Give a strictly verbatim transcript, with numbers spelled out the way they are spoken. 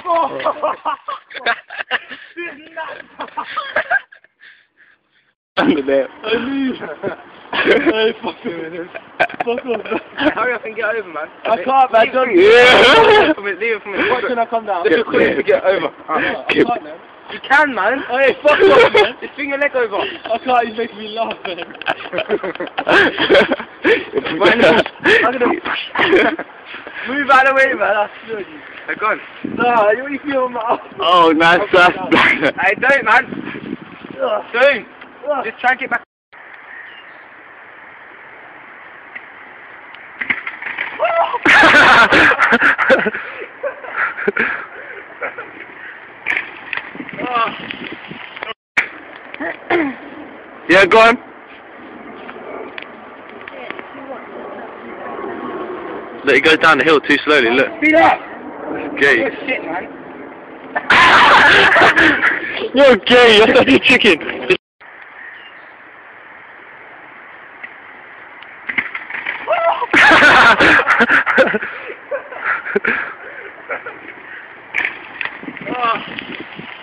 Under there. I knew that. Hey, fuck him. Fuck off. Hurry up and get over, man. I can't, man. Don't Yeah. From it, leave it from it. Why can I come down? Just quick to get over. I can't, man. You can, man. Hey, fuck off, man. Just swing your leg over. I can't, he's making me laugh, man. Right now, I'm gonna move out of the way, man. I swear you. Hey, go on. Nah, what you feel, man? Oh, nice. That's Hey, don't, man. Don't. Just try and get back. Yeah, go on. Look, it goes down the hill too slowly, look. Speed up! Gay. Good shit, man. You're gay, you're such a chicken.